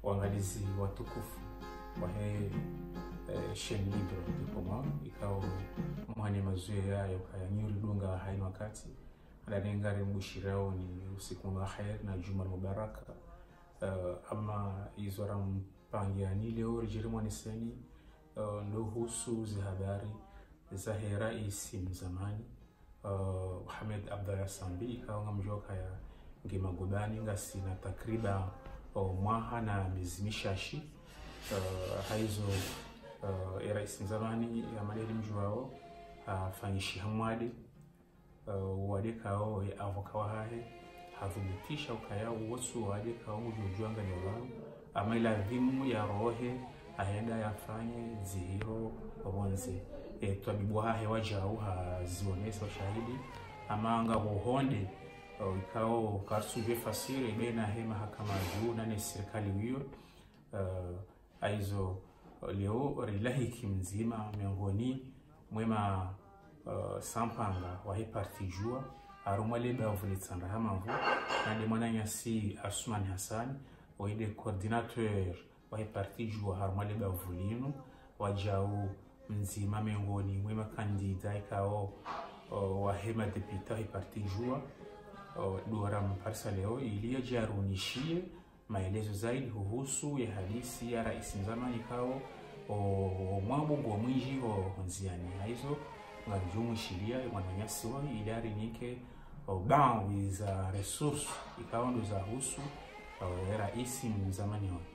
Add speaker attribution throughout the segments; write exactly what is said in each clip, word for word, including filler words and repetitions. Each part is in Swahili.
Speaker 1: waangalizi watukufu wa he chaîne libre de Comores ikao mwani mazuye yayo kaya nyuri dunga haina wakati adanengare mbushirao ni usiku wa khair na juma mubaraka. Uh, ama izora mpangiani leo rijiri mwaniseni uh, ndo husu zi habari za rais mzamani uh, Mohamed Abdallah Sambi ikawa mjoka ya ngima gubani ngasi na takriba uh, mwaha na miezi mishashi uh, haizo uh, rais mzamani ya madeli mjuao afanyishi uh, hamwadi uh, wadekao ya avoka wahahe hadhubutisha ukaya uwosu wadekao ujujuanga nyolao ama ila dhimu ya rohe ahenda yafanye zihiro wonze e, tuabibuwa hahe wajau hazionesa shahidi ama anga uhonde uh, ikao karsuje fasire bena he mahakama juu nane serikali hiyo uh, aizo leo rilahi kimzima miongoni mwema uh, sampanga wa hii parti jua arumale bavuli tsanda hamanvu nande mwana nyasi Asman Hassan waide coordinateur wa hii parti jua arumale bavulinu wajau mzima miongoni mwema kandida ikao uh, wa hema deputa hii parti jua uh, duara mparsa leo ili jarunishie maelezo zaidi kuhusu ya hadisi ya rais mzamani kao o mwambo ngo mwinji o nziani hizo ngajumu shiria mwananyasi wa idari nike o ban with uh, resource ikao ndo za husu ya rais mzamani wa.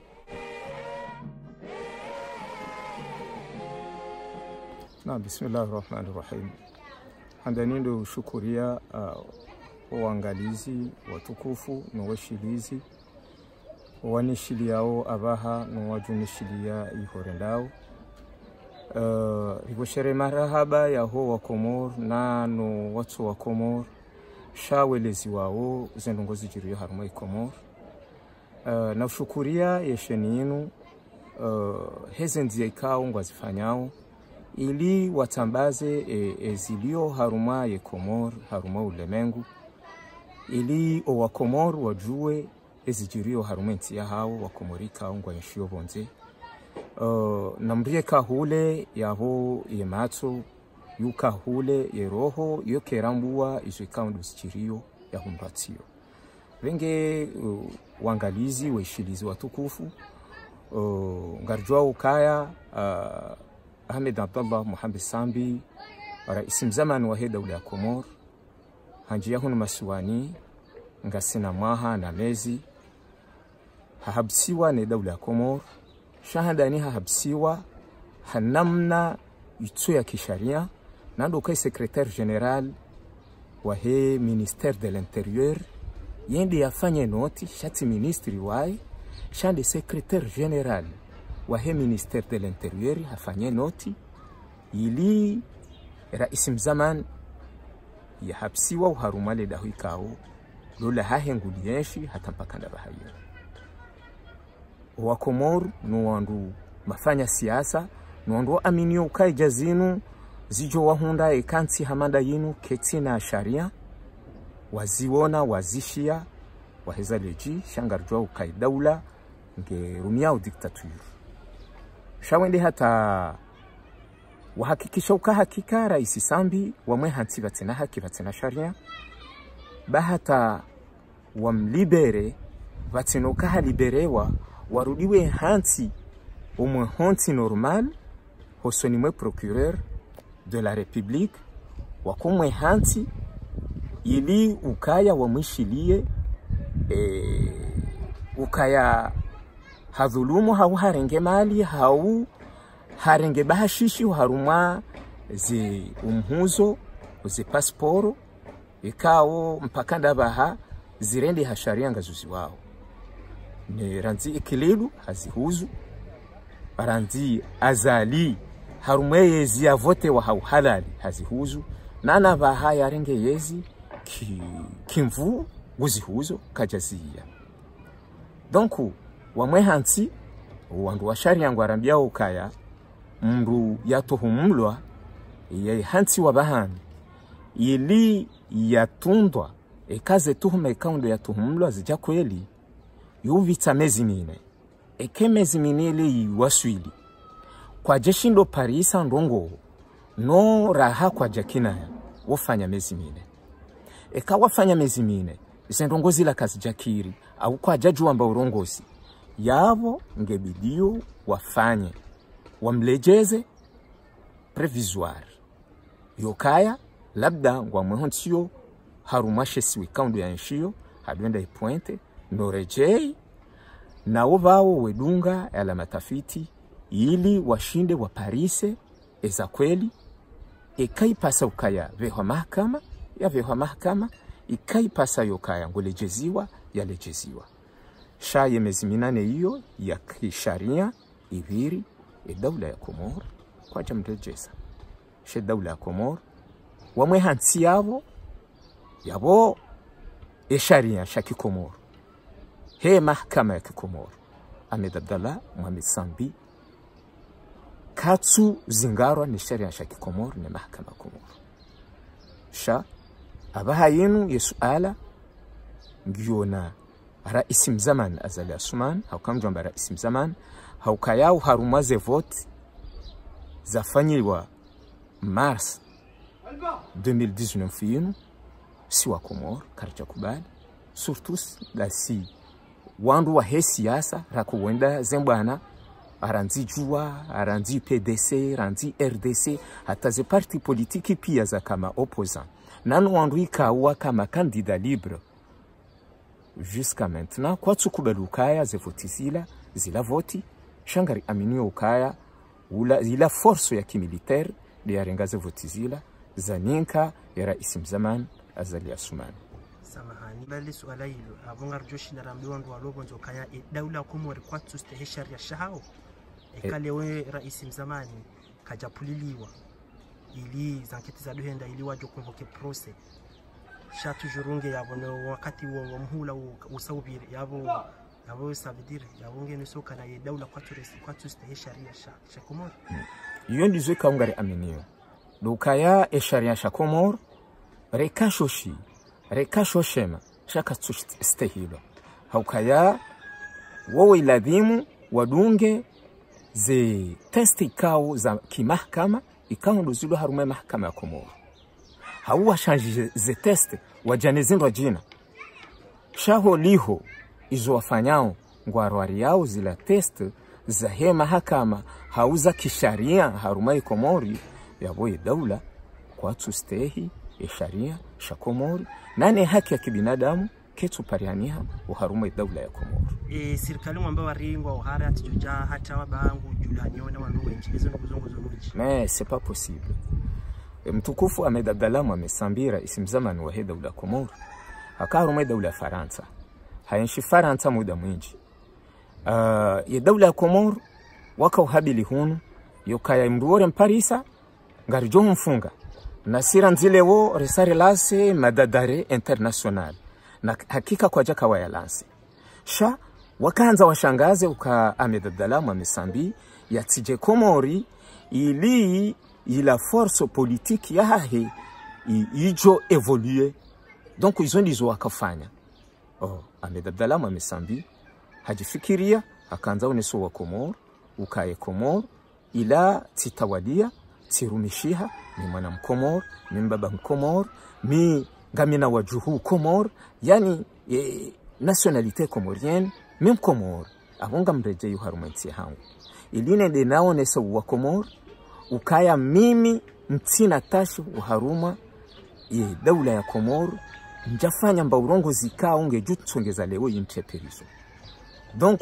Speaker 2: Na bismillahirrahmanirrahim. Handani ndo shukuria uh, waangalizi watukufu na washilizi wanishiliao abaha no wajunishilia ihorendao uh, riboshere marahaba yaho wa Komor na no watu wa Komor shawelezi wao zendongozi jirio haruma i Komor uh, na ushukuria yesheni yinu uh, hezenzi ikao ngwazifanyao ili watambaze e, ezilio haruma ye Komor haruma ulemengu ili o wa Komor wajue ezijirio harumenti ya hao wakomorika ungwa yashio bonze uh, namrie kahule yaho yematso yuka hule yeroho yokerambua izo ikandu zijirio ya humbatio venge uh, wangalizi weshilizi watukufu uh, ngarjua ukaya uh, Ahmed Abdallah Mohamed Sambi rais mzamani wa heda ule ya Komor hanjia hunu masuani ngasina maha na mezi hahabsiwa ne dawla Komor shahadani hahabsiwa hanamna yitso ya kisharia nando kai secrétaire général wa he ministère de l'intérieur yende yafanye noti shati ministri wai shande secrétaire général wa he ministère de l'intérieur hafanye noti ili rais mzaman yahabsiwa uharumale dahikao lola hahenguliyeshi hatampakanda bahayo wa Komor nuwandu mafanya siasa nuwandu aminio ukai jazinu zijo wahunda ekanti hamanda yinu keti na sharia waziwona wazishia waheza leji shangarjwa ukai daula nge rumia u diktature shawende hata wahakikisha uka hakika rais Sambi wamwe hanti batina haki batina sharia bahata wamlibere batinoka haliberewa warudiwe hanti umwe honti normal hosonimwe procureur de la République wakumwe hanti ili ukaya wamwishilie e, ukaya hadhulumu hau harenge mali hau harenge bahashishi haruma ze umhuzo ze passporo ikao mpakanda baha zirende hasharia ngazuzi wao ne ranzi ikililu hazihuzu ranzi azali harumeyezi ya vote wa hau halali hazihuzu nana baha yarenge yezi ki, kimvu guzihuzo kajazia donc wamwe hanti wandu wa sharia ngwarambia ukaya mndu yatohumulwa ye hanti wa bahani ili yatundwa ekaze tuhume kaundo yatohumulwa zija kweli yuvita mezi mine eke mezi minele waswili kwa jeshindo Parisa ndongo no raha kwa jakinaya wafanya mezi mine eka wafanya mezi mine zendongozi la kazi jakiri au kwa jaju amba urongozi yabo ngebidio wafanye wamlejeze previsoire yokaya labda ngwa mwehontio harumashe siwi kaundu ya nshio haduenda ipointe norejei na ovao wedunga ala matafiti ili washinde wa Parise eza kweli ekaipasa ukaya veho mahakama ya veho mahakama ikaipasa yokaya ngolejeziwa ya lejeziwa shaye mezi minane hiyo ya kisharia iviri e daula ya Komoro kwa jamrejeza she daula ya Komoro wamwe hansi yabo yabo e sharia shaki Komoro he mahakama ya Komoro Ahmed Abdallah Mohamed Sambi katsu zingarwa ni sharia shaki Komoro ni mahakama Komoro sha abaha yenu yesuala ngiona rais mzaman Azali Asuman haukamjomba rais mzaman haukayao harumaze vote zafanywa mars deux mille dix-neuf yenu si wa Komoro karcha kubali surtout la si wandu wa he siasa rakuwenda zembwana aranzi jua aranzi P D C aranzi R D C hata ze parti politiki pia za kama opposant nanu wandu ikawa kama candidat libre jusqu'à maintenant kwa tsukubelu ukaya ze voti zila zila voti shangari aminio ukaya ula ila force ya kimilitaire de yarenga ze voti zila zaninka ya rais mzaman Azali Asuman
Speaker 3: samahani bali swala hilo abonga joshi na rambiwa ndo walogo nzo kaya e daula Komoro kwa tsuste he sharia shahao ekale we rais mzamani kajapuliliwa ili zanketi za duhenda ili wajo convoquer procès shatu jurunge yabo wakati wa mhula usawbiri yabo yabo sabidire yabonge nisoka na ye daula kwa turesi kwa tsuste he sharia sha Komoro
Speaker 2: iyo ndizo kaungare aminio dokaya e sharia sha Komoro rekashoshi rekashoshema shaka tsuste hilo haukaya wowe iladhimu wadunge ze testi kao za kimahakama ikawa ndo zilo harume mahakama ya Komoro hauwa shanji ze testi wajanezindwa jina shaho liho izo wafanyao ngwarwari yao zila testi za he mahakama hauza kisharia harume Komori yaboye daula kwa tustehi e sharia sha Komoro nane haki ya kibinadamu ketu parianiha uharume daula ya Komoro
Speaker 3: e serikali mwamba waringwa uhara atijuja hata wabangu julaniona wandu wengi hizo nguzongo zonuji
Speaker 2: mais c'est pas possible e mtukufu Ahmed Abdallah Mohamed Sambi rais mzamani wa daula Komoro akarume daula Faransa hayenshi Faransa muda mwingi uh, ya daula ya Komoro waka uhabili hunu yokaya mduore mparisa ngarijo mfunga na sira nzilewo resare lase madadare international na hakika kwa jaka wa yalansi sha wakaanza washangaze uka Ahmed Abdallah Mohamed Sambi ya tije Komori ili ila force politique ya hahe ijo evolue donc izo ndizo wakafanya oh Ahmed Abdallah Mohamed Sambi hajifikiria akaanza uneso wa Komoro ukaye Komoro ila titawalia tirumishiha ni mwana mkomor ni mbaba mkomor mi ngamina wajuhu Komor yani e, nationalité comorienne même Komor abonga mreje yuharumenti hangu iline de naonesa wa Komor ukaya mimi mtina tashi uharuma ye daula ya Komor njafanya mba urongo zikao unge jutsongeza leo yimteperizo donc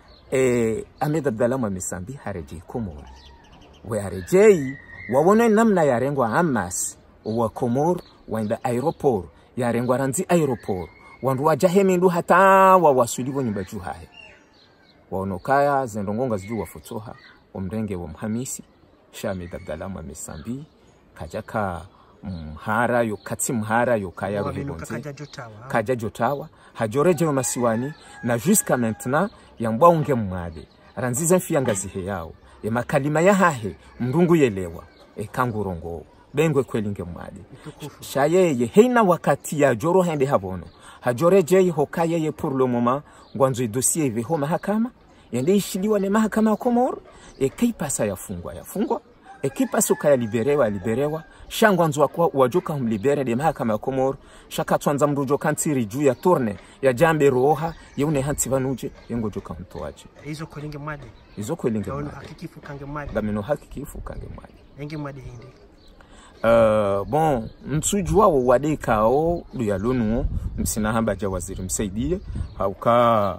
Speaker 2: eh Ahmed Abdallah Mohamed Sambi hareje Komor we harejei wawone namna ya rengwa Hamas wa Komoro waenda aeroport ya rengwa ranzi aeroport wandu wajahemindu hata wa wasulivo nyumba juhahe waonokaya zendongonga zidu wafotoha omrenge wa Mhamisi Ahmed Abdallah Mohamed Sambi kajaka mhara yo kati mhara yo kaya wahebonze kaja jotawa hajoreje masiwani na jusqu'à maintenant yambwa unge mwade ranziza mfiangazi he yao e makalima ya hahe mndungu yelewa e kangurongo bengwe kwelinge mwade shayeye heina wakati ya joro hende habono hajoreje hokaye ye pour le moment ngwanzo dossier ve ho mahakama yende ishiliwa ne mahakama ya Komoro e kaipasa yafungwa yafungwa e kipasa kaya liberewa liberewa shangwa nzwa kwa wajoka humlibere de mahakama ya Komoro shaka twanza mrujo kantiri juu ya tourne ya jambe roha yeune hanti vanuje yengo joka mtoaje
Speaker 3: hizo kolinge mwade
Speaker 2: hizo kolinge
Speaker 3: mwade hakikifu kange mwade
Speaker 2: gamino hakikifu kange mwade
Speaker 3: enge mwade hindi
Speaker 2: Uh, bon msujua wa wadekao ya lonu msina hamba ja waziri msaidie hauka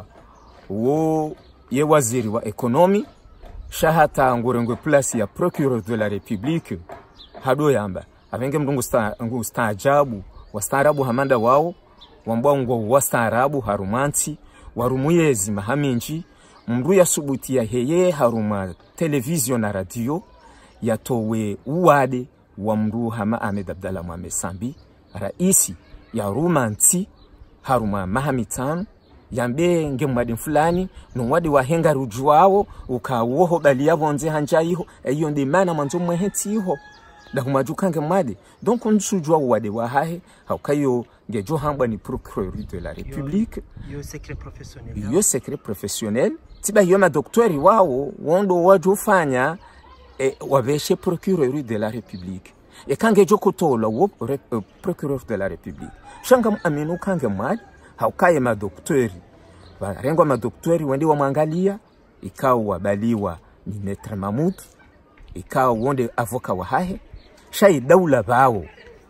Speaker 2: wo ye waziri wa ekonomi shahata ngorengwe place ya procureur de la république hado yamba avenge mndungu sta ngu staajabu wastaarabu hamanda wao wambwa ngo wastaarabu harumanti warumuyezi mahaminji mndu ya subuti ya heye haruma television na radio yatowe uwade wa mndu hama Ahmed Abdallah Mohamed Sambi raisi ya rumanti haruma mahamitano yambe ngemwadi fulani nomwadi wa henga rujuwao ukawoho bali yabonze hanja iho eyo ndi mana manzo mweheti iho da kumajuka ngemwadi donc nsujwa wade wa hahe haukayo ngejo hamba ni procureur de la république
Speaker 3: yo secret professionnel
Speaker 2: yo secret professionnel tiba yo ma docteur wao wondo wajufanya e wabeshe procureur de la république e kange jokotola wo uh, procureur de la république shanga aminu kange mwadi haukaye ma docteur barengwa ma docteur wende wa mwangalia ikao wabaliwa ni Maître Mahmoud ikao wonde avoka wa hahe shai daula bao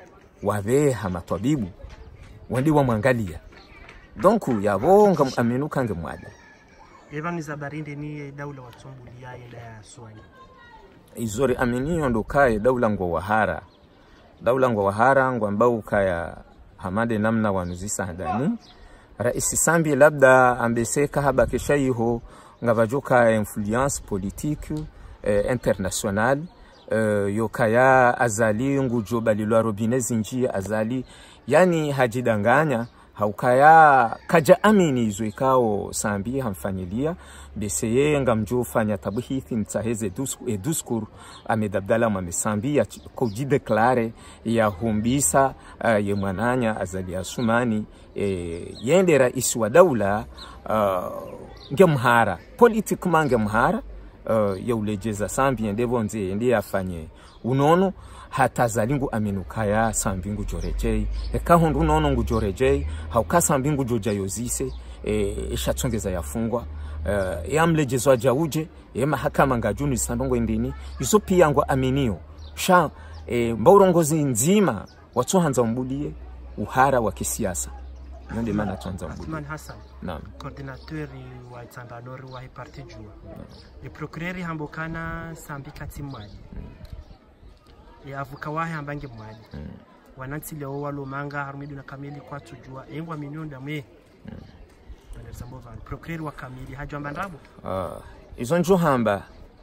Speaker 2: wabeha matabibu wende wa mwangalia donc yabonga aminu kange mwadi
Speaker 3: Evan Zabarinde ni daula watsombulia yenda ya swani
Speaker 2: izori aminiyo ndo kae daula ngwa wahara daula ngwa wahara ngwa ambao kaya hamade namna wanuzisa ndani Rais Sambi labda ambeseka haba keshaiho ngavajoka influence politique eh, internationale eh, yokaya azali ngujo balilwa robinezi njia azali yani hajidanganya haukaya kaja amini izo ikao Sambi hamfanyilia beseye ngamjo fanya tabuhithi mtaheze dusku e duskuru Ahmed Abdallah Mohamed Sambi ya kujideklare ya humbisa uh, ye mwananya azali asumani e, yende rais wa daula uh, ngemhara politiquement ngemhara uh, ya ulejeza Sambi yende bonze yende yafanye unono hata zalingu aminukaya Sambingu jorejei eka hundu unono ngu jorejei hauka Sambingu jojayozise e, ishatsongeza yafungwa Uh, yamlejezwa jauje ye mahakama ngajuni sandongo ndini izo pia ngwa aminio sha e, mbaurongozi nzima watuhanza mbulie uhara wa kisiasa ndio maana tuanza mbulie
Speaker 3: Asman Hassan
Speaker 2: naam
Speaker 3: coordinateur wa Itsandanori wa parti jua le procureur hambokana Sambi katimwali mm. ya avuka wahe ambange mwali mm. wananti leo walomanga harumidu na kamili kwa tujua engwa minyo ndamwe mm. procureur wa kamili hajo ambandabo
Speaker 2: ah izo njo hamba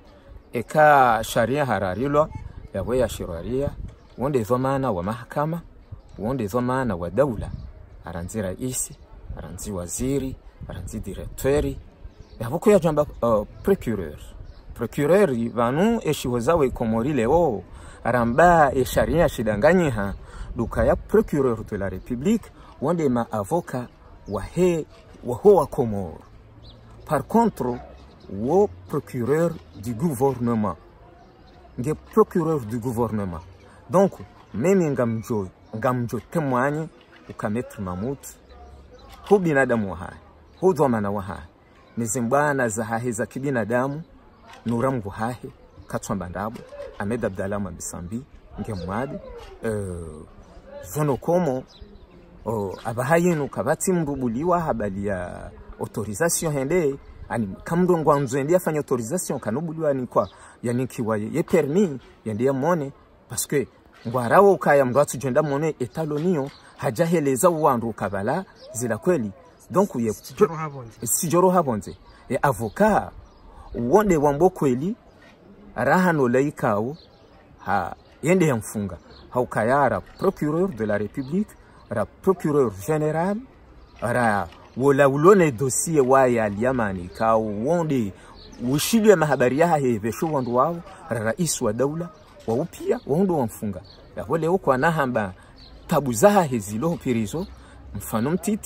Speaker 2: eka sharia hararilwa yawe ya shiraria wonde dhamana wa mahakama wonde dhamana wa daula aranzi rais aranzi waziri aranzi directeur yaboko ya jamba uh, procureur procureur vanu eshiwazawe komori leo aramba e sharia shidanganyiha duka ya procureur de la république wonde ma avocat wa he wa Komoro. Par contre, le procureur du gouvernement, le procureur du gouvernement. Donc, même ngamjo ngamjo témoigne au Maître Mahmoud, ho binadamu hai, ho dhamana wa hai. Nizimbana za hahe za kibinadamu, nuramgu hahe, katwamba ndabo, Ahmed Abdallah Mohamed Sambi, ngemwadi, euh, vono komo, oh abahayinu kabati mrubuliwa habali ya autorisation hende ani kamdo ngwanzo ende afanya autorisation kanubuliwa ni kwa yani kiwa ye permis yende yamone parce que ngwarawo kaya mratu jenda mone etalonio hajaheleza wandu kabala zila kweli donc ye
Speaker 3: sijoro habonze
Speaker 2: sijoro habonze e avocat wonde wambo kweli rahano laikao ha yende yamfunga haukayara procureur de la république ra procureur général ra wala ulone dossier wa ya Yamani ka wonde ushile mahabari ya hevesho wandu wao rais wa daula wa upia wondo wamfunga ya wale huko anahamba tabu zaha hezilo pirizo mfano mtiti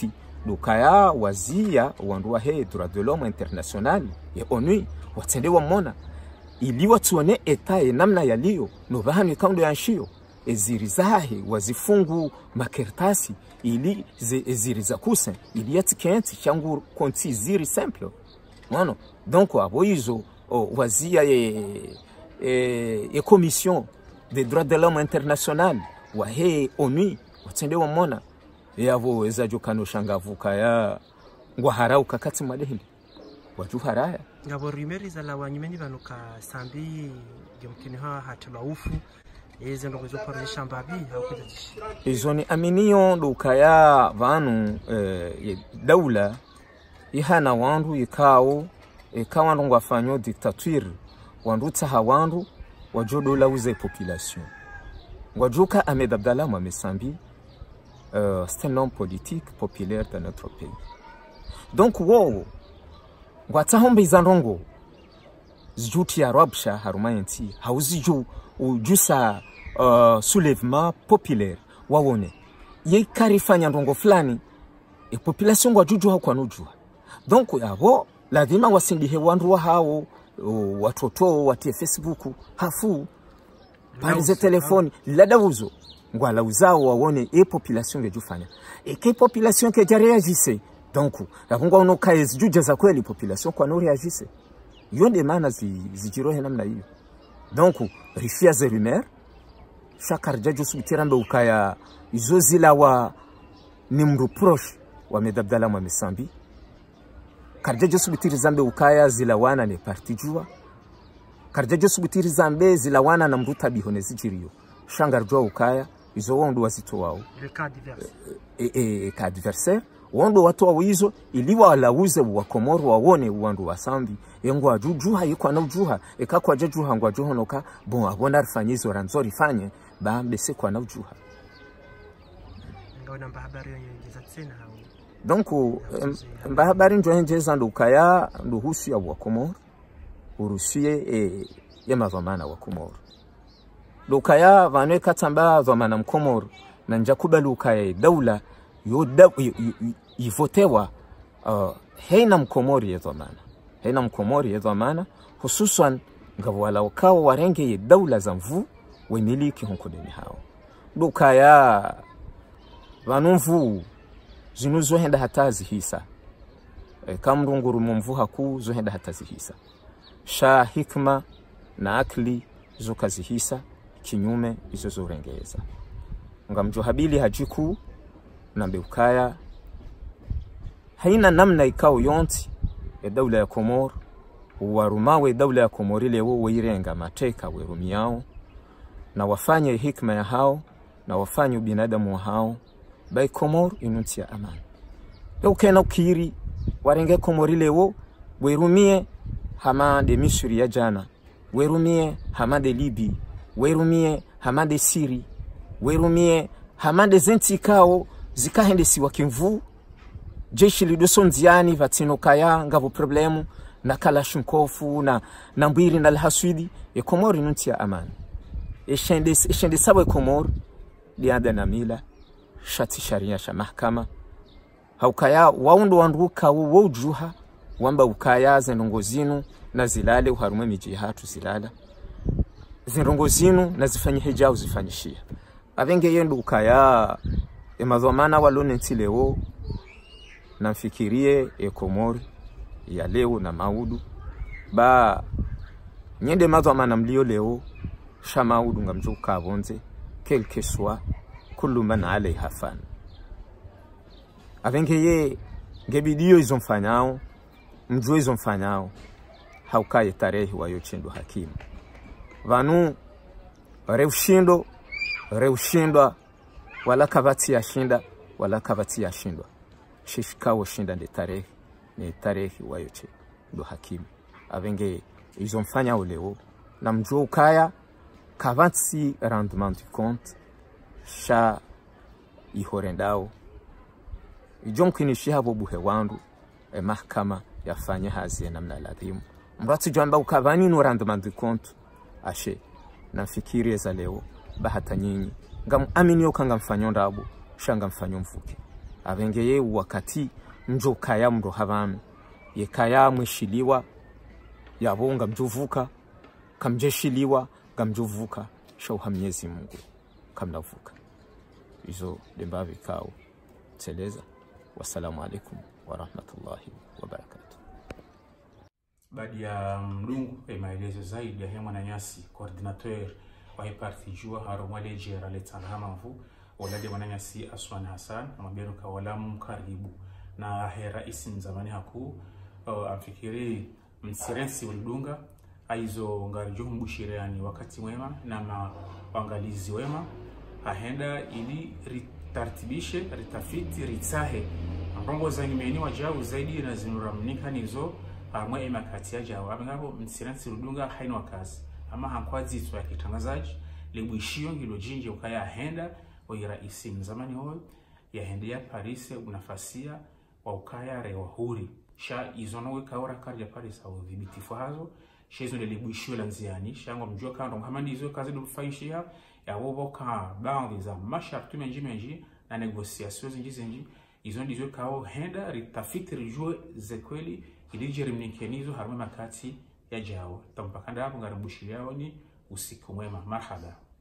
Speaker 2: lukaya wazia wandu wa he droit de l'homme international ya onu watende wa mona ili watuone eta e namna yaliyo no bahani kaundo ya nshio ezirizahe wazifungu makertasi ili ze eziriza kusa ili yatikenti changu konti ziri simple mano donc abo izo oh, wazia e e, e commission des droits de l'homme international wa he onu watende wa mona yavo ezajo kano shangavuka ya ngwa harau kakati madehili waju haraya
Speaker 3: ngabo rimeri za la wanyumeni banuka sambi gemkini ha hatwa ufu eze ndo kwezo pare shambabi hakuzaji
Speaker 2: izo ni aminiyo lukaya vanu eh, daula ihana wandu ikao ikawa ndo ngwafanyo dictature wandu taha wandu wajodo la uze population ngwajuka Ahmed Abdallah Mohamed Euh, c'est un homme politique populaire dans notre pays. Donc, wow, Watahombe Zanrongo, Zjuti Arabsha, Harumayanti, Hauziju, ou Jusa uh, soulèvement populaire, Wawone. Ye karifanya ndongo flani, e population wa juju hau kwa nujua. Donc, yabo, lazima wasindihe wanruwa hao, watoto, watie Facebook, hafu, parize telefoni, lada uzo. Ngwala uzao wawone e population ke jufanya e ke population ke ja réagisse donc yakungwa uno kaezi juja za kweli population kwa no réagisse yonde mana zi zijirohe namna hiyo donc rifia ze rumeur chaque jaju subitirambe ukaya izo zila wa ni mru proche wa Ahmed Abdallah Mohamed karjajo subitiri zambe ukaya zila wana ne parti jua karjajo subitiri zambe zila wana na mruta bihone zijiriyo shangarjwa ukaya izo wondo wazito wao
Speaker 3: le cas divers
Speaker 2: e e cas adversaire wondo watu wa hizo iliwa walauze wa Komoro waone wandu wasambi yengo ajujuha yiko na ujuha ekakwa jejuha ngwa johonoka bon abona rifanyizo ranzori fanye ba mbese kwa na ujuha
Speaker 3: ngona mba habari yongeza tena hao
Speaker 2: donc mba habari njo njeza ndukaya nduhusi ya wa Komoro urushie e yamazamana wa Komoro lukaya vanwe katamba zamana mkomoro na njakuba lukaya daula yoda ivotewa uh, heina mkomori ya zamana heina mkomori ya zamana hususan ngawala wakao warenge ya daula za mvu wemiliki hunkodeni hao lukaya vanumvu zinuzo henda hatazi hisa e, kamrunguru mumvu haku zo henda hatazi hisa sha hikma na akli zo kazi hisa kinyume izo zorengeza ngamjo habili hajiku na beukaya haina namna ikao yonti ya daula ya Komoro warumawe daula ya Komoro ile wo wirenga mateka werumi yao na wafanye hikma ya hao na wafanye binadamu wa hao bai Komoro inutia amani ukena ukiri warenge Komoro ile wo werumie hama de Misri ya jana werumie hama de Libi werumie hamade siri werumie hamade zentikao zikahende siwa kimvu jeshi lidosonziani vatino kaya ngavo problemu na kalashunkofu na nambiri na alhaswidi e Komoro nuntia amani e shende e shende sawe Komoro lianda na mila shati sharia sha mahkama haukaya waundo wanduka wojuha wamba ukaya zenongozinu na zilale uharume miji hatu zilala zirongo zinu na zifanye hijau zifanyishia avenge yendo ukaya emazomana walone ntileo na mfikirie e Komoro ya leo na maudu ba nyende mazomana mlio leo shamaudu ngamjuka abonze quelque soit kullu man alayha fan avenge ye ngebidio izomfanyao mjue izomfanyao haukaye tarehe wayochendo hakimu vanu reushindo reushindwa wala kavati ya shinda wala kavati ya shindwa shishikawo shinda ndi tarehe ni tarehe wayoche ndo hakimu avenge izomfanya uleo na mjuo ukaya kavati rendement du compte sha ihorendao ijomkinishi habo buhe wandu e mahkama yafanya hazi ya namna ladhimu mrati jamba ukavani no rendement du compte ashe nafikiri za leo bahata nyinyi ngam amini okanga mfanyo ndabo shanga mfanyo mfuke avengeye wakati njo kaya mro havami ye kaya mwishiliwa yabonga mjuvuka kamjeshiliwa gamjuvuka shauha Mwenyezi Mungu kamnavuka izo lembavi kao teleza. Wassalamu alaikum wa rahmatullahi wa barakatuh.
Speaker 1: Baada ya mlungu e maelezo zaidi ya hema na nyasi coordinateur wa parti jua haro mwale jera letangama mvu walade wananyasi Aswan Hassan na mabeno kawalamu karibu na hera isi mzamani haku uh, amfikiri msirensi ulidunga aizo ngarijo mbushireani wakati mwema na mawangalizi wema ahenda ili ritartibishe ritafiti ritsahe mrongo za nimeni wajau zaidi na zinuramnika nizo amwe emakati ya jawa abangabo msirensi ulidunga haino wakazi ama hankwazi itwa ya kitangazaji lebwishio hilo jinje ukaya ahenda wa iraisi mzamani hoyo ya hende ya Paris unafasia wa ukaya rewa huri sha izonowe kaora kari ya Paris au dhibitifu hazo sha izo lebwishio lanziani sha ngo mjua kando mhamani izo kazi dufaishia ya wobo ka baadhi za mashartu menji menji na negosiasyon zinji zinji izo ndizo kao henda ritafiti rijue zekweli ilijeri mnikenizo harume makati ya jao tampakanda hapo ngarambushi yao ni usiku mwema. Marhaba.